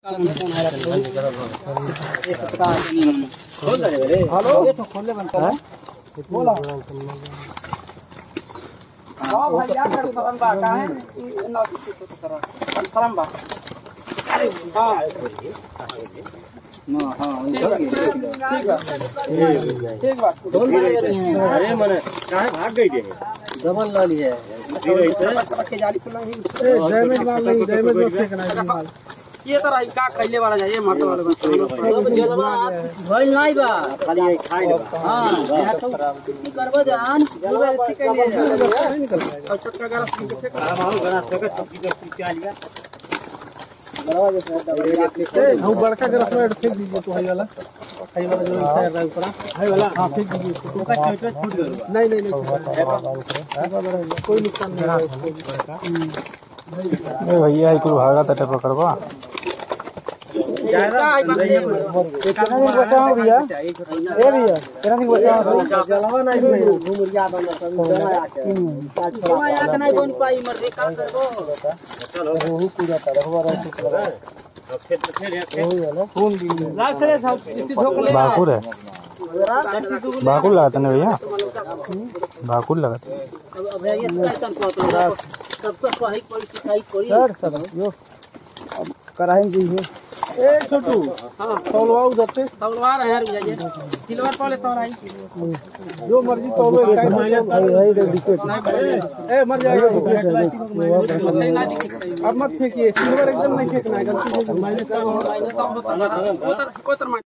खोलने बनता है बोला हां भैया कर फरम बा का है ना तो फरम बा अरे हां ना हां ठीक बा अरे मने काहे भाग गई रे डबल ला ली है के जाली खुला ही डैमेज माल नहीं डैमेज मत फेंकना माल ये तरह का खैले वाला जाए मट वाला सब जलवा भइल नहीं बा खाली खाई ले हां की करबो जान जलवा ठीक है निकल और छोटा गरस के फेंक मारो गरस के चुकी के क्या लिया गरवा जो हम बड़का गरस में फेंक दीजिए तो हाई वाला जो टायर रहा ऊपर हाई वाला हां फेंक दीजिए तो का छोटा छूट गया नहीं कोई नुकसान नहीं है ए भैया एक भागा तटे पकड़वा कितना दिन बचाओ भैया ए भैया कितना दिन बचाओ जलवा नहीं घुमरिया बन जमा नहीं बन पाई मर रे का करबो चलो रोहू पूरा तरहवा भाकुर है भाकुर लगाते ना भैया भाकुर लगाते सर यो कराएं दीजिए ए छोटू हां तौलवा उधर से तौलवा रहे हैं भैया सिल्वर तौले तौलाई जो मर्जी तौलो भाई ए मर जाएगा अब मत फेंकिए सिल्वर एकदम नहीं फेंकना है गलती से माइनस